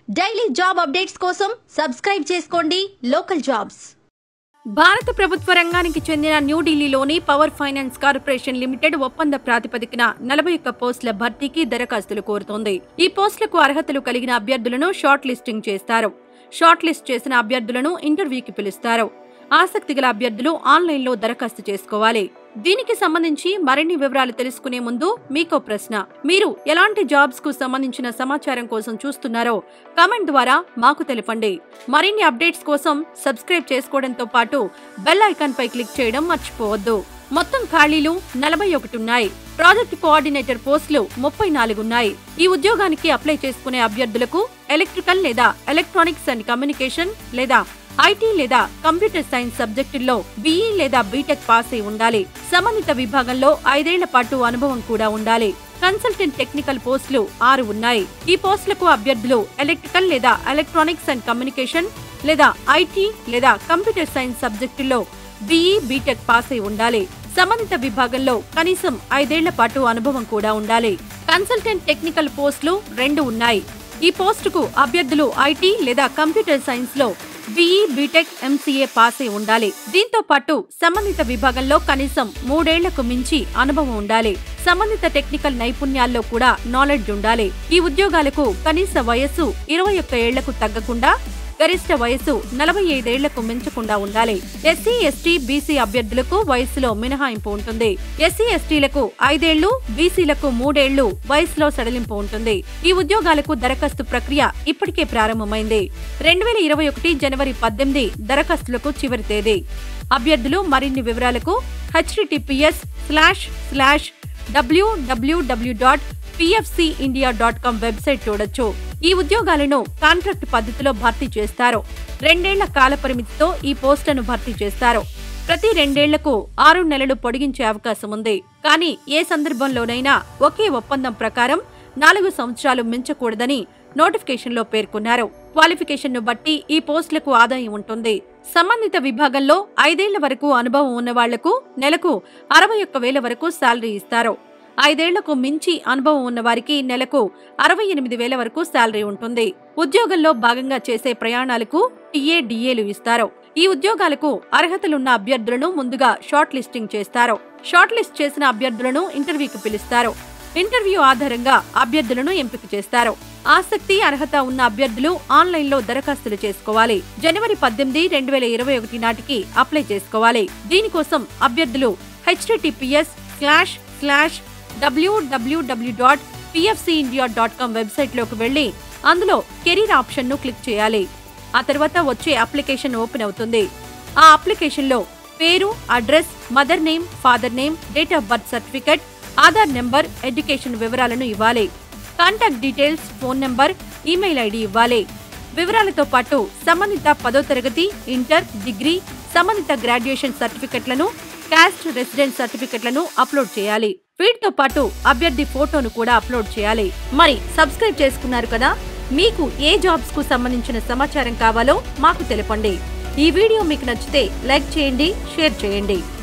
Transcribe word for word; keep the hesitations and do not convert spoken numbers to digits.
Daily job updates కోసం subscribe చేసుకోండి local jobs. భారత ప్రభుత్వ రంగానికి చెందిన న్యూఢిల్లీలోని పవర్ ఫైనాన్స్ కార్పొరేషన్ లిమిటెడ్ ఒప్పంద ప్రాతిపదికన నలభై ఒక్క పోస్టుల భర్తీకి దరఖాస్తులు కోరుతోంది. ఈ పోస్టులకు అర్హతలు కలిగిన అభ్యర్థులను షార్ట్ లిస్టింగ్ చేస్తారు. షార్ట్ లిస్ట్ చేసిన అభ్యర్థులను ఇంటర్వ్యూకి పిలుస్తారు. ఆసక్తి గల అభ్యర్థులు ఆన్లైన్లో దరఖాస్తు చేసుకోవాలి. దీనికి సంబంధించి మరిన్ని వివరాలు తెలుసుకునే ముందు మీకో ప్రశ్న. మీరు ఎలాంటి జాబ్స్ కు సంబంధించిన సమాచారం కోసం చూస్తున్నారో కామెంట్ ద్వారా మాకు తెలపండి. మరిన్ని అప్డేట్స్ కోసం సబ్స్క్రైబ్ చేసుకోవడంతో పాటు బెల్ ఐకాన్ పై క్లిక్ చేయడం మర్చిపోవద్దు. మొత్తం ఖాళీలు నలభై ఒకటి ఉన్నాయి. ప్రాజెక్ట్ కోఆర్డినేటర్ పోస్టులు ముప్పై నాలుగు ఉన్నాయి. ఈ ఉద్యోగానికి అప్లై చేసుకునే అభ్యర్థులకు ఎలక్ట్రికల్ లేదా ఎలక్ట్రానిక్స్ అండ్ కమ్యూనికేషన్ లేదా ఐటీ లేదా కంప్యూటర్ సైన్స్ సబ్జెక్టుల్లో బీఈ లేదా బీటెక్ పాస్ అయి ఉండాలి. సంబంధిత విభాగంలో ఐదేళ్ల పాటు అనుభవం కూడా ఉండాలి. కన్సల్టెంట్ టెక్నికల్ పోస్టులు ఆరు ఉన్నాయి. ఈ పోస్టులకు అభ్యర్థులు ఎలక్ట్రికల్ లేదా ఎలక్ట్రానిక్స్ అండ్ కమ్యూనికేషన్ లేదా ఐటీ లేదా కంప్యూటర్ సైన్స్ సబ్జెక్టుల్లో బీఈ బీటెక్ పాస్ అయి ఉండాలి. సంబంధిత విభాగంలో కనీసం ఐదేళ్ల పాటు అనుభవం కూడా ఉండాలి. కన్సల్టెంట్ టెక్నికల్ పోస్టులు రెండు ఉన్నాయి. ఈ పోస్టుకు అభ్యర్థులు ఐటీ లేదా కంప్యూటర్ సైన్స్ లో బీఈ బీటెక్ ఎంసీఏ పాస్ అయి ఉండాలి. దీంతో పాటు సంబంధిత విభాగంలో కనీసం మూడేళ్లకు మించి అనుభవం ఉండాలి. సంబంధిత టెక్నికల్ నైపుణ్యాల్లో కూడా నాలెడ్జ్ ఉండాలి. ఈ ఉద్యోగాలకు కనీస వయస్సు ఇరవై ఒక్క ఏళ్లకు తగ్గకుండా గరిష్ట వయస్సు నలభై ఐదేళ్లకు మించకుండా ఉండాలి. ఎస్సీ ఎస్టీ బీసీ అభ్యర్థులకు వయస్సులో మినహాయింపు ఉంటుంది. ఎస్సీ ఎస్టీలకు ఐదేళ్లు, బీసీలకు మూడేళ్లు వయసులో సడలింపు ఉంటుంది. ఈ ఉద్యోగాలకు దరఖాస్తు ప్రక్రియ ఇప్పటికే ప్రారంభమైంది. రెండు వేల ఇరవై ఒకటి జనవరి పద్దెనిమిది దరఖాస్తులకు చివరి తేదీ. అభ్యర్థులు మరిన్ని వివరాలకు HTTPS slash slash WWW dot PFC India dot com website చూడొచ్చు. ఈ ఉద్యోగాలను కాంట్రాక్ట్ పద్ధతిలో భర్తీ చేస్తారు. రెండేళ్ల కాల పరిమితితో ఈ పోస్టులను భర్తీ చేస్తారు. ప్రతి రెండేళ్లకు ఆరు నెలలు పొడిగించే అవకాశం ఉంది. కానీ ఏ సందర్భంలోనైనా ఒకే ఒప్పందం ప్రకారం నాలుగు సంవత్సరాలు మించకూడదని నోటిఫికేషన్లో పేర్కొన్నారు. క్వాలిఫికేషన్ ను బట్టి ఈ పోస్టులకు ఆదాయం ఉంటుంది. సంబంధిత విభాగంలో ఐదేళ్ల వరకు అనుభవం ఉన్న వాళ్లకు నెలకు అరవై ఒక్క వేల వరకు శాలరీ ఇస్తారు. ఐదేళ్లకు మించి అనుభవం ఉన్న వారికి నెలకు అరవై ఎనిమిది వేల వరకు శాలరీ ఉంటుంది. ఉద్యోగంలో భాగంగా చేసే ప్రయాణాలకు టీఏ డిఏలు ఇస్తారు. ఈ ఉద్యోగాలకు అర్హతలున్న అభ్యర్థులను ముందుగా షార్ట్ లిస్టింగ్ చేస్తారు. షార్ట్ లిస్ట్ చేసిన అభ్యర్థులను ఇంటర్వ్యూకి పిలుస్తారు. ఇంటర్వ్యూ ఆధారంగా అభ్యర్థులను ఎంపిక చేస్తారు. ఆసక్తి అర్హత ఉన్న అభ్యర్థులు ఆన్లైన్లో దరఖాస్తులు చేసుకోవాలి. జనవరి పద్దెనిమిది రెండు వేల ఇరవై ఒకటి నాటికి అప్లై చేసుకోవాలి. దీనికోసం అభ్యర్థులు HTTPS slash slash WWW dot PFC India dot com website లోకి వెళ్లి అందులో కెరీర్ ఆప్షన్ ను క్లిక్ చేయాలి. ఆ తర్వాత వచ్చే అప్లికేషన్ ఓపెన్ అవుతుంది. ఆ అప్లికేషన్ లో పేరు, address, mother name, father name, date of birth certificate, Aadhaar number, education వివరాలను ఇవ్వాలి. Contact details, phone number, email ID ఇవ్వాలి. వివరాలతో పాటు సంబంధిత పదో తరగతి, ఇంటర్, డిగ్రీ, సంబంధిత గ్రాడ్యుయేషన్ సర్టిఫికెట్లను, కాస్ట్ రెసిడెన్స్ సర్టిఫికెట్లను అప్లోడ్ చేయాలి. వీటితో పాటు అభ్యర్థి ఫోటోను కూడా అప్లోడ్ చేయాలి. మరి సబ్స్క్రైబ్ చేసుకున్నారు కదా? మీకు ఏ జాబ్స్ కు సంబంధించిన సమాచారం కావాలో మాకు తెలపండి. ఈ వీడియో మీకు నచ్చితే లైక్ చేయండి, షేర్ చేయండి.